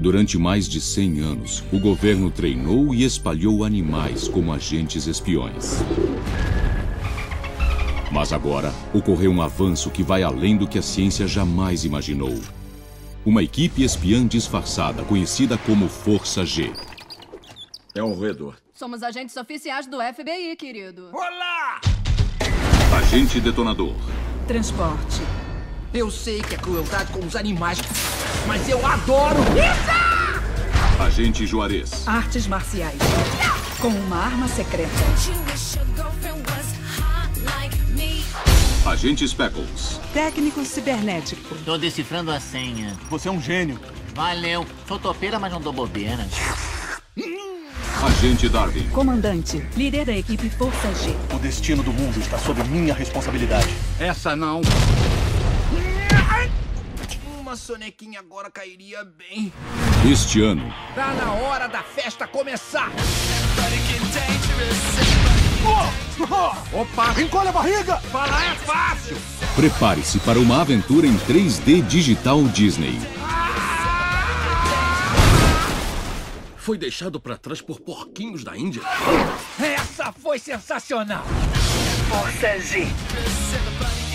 Durante mais de 100 anos, o governo treinou e espalhou animais como agentes espiões. Mas agora, ocorreu um avanço que vai além do que a ciência jamais imaginou. Uma equipe espiã disfarçada, conhecida como Força G. É um roedor. Somos agentes oficiais do FBI, querido. Olá! Agente Detonador. Transporte. Eu sei que é crueldade com os animais, mas eu adoro isso! Agente Juarez. Artes marciais. Com uma arma secreta. Agente Speckles. Técnico cibernético. Tô decifrando a senha. Você é um gênio. Valeu. Sou topeira, mas não dou bobeira. Agente Darwin. Comandante. Líder da equipe Força G. O destino do mundo está sob minha responsabilidade. Essa não. Uma sonequinha agora cairia bem. Este ano, Tá na hora da festa começar! Opa! Encolhe a barriga! Falar é fácil! prepare-se para uma aventura em 3D digital Disney. Foi deixado pra trás por porquinhos da Índia? Essa foi sensacional! Força G.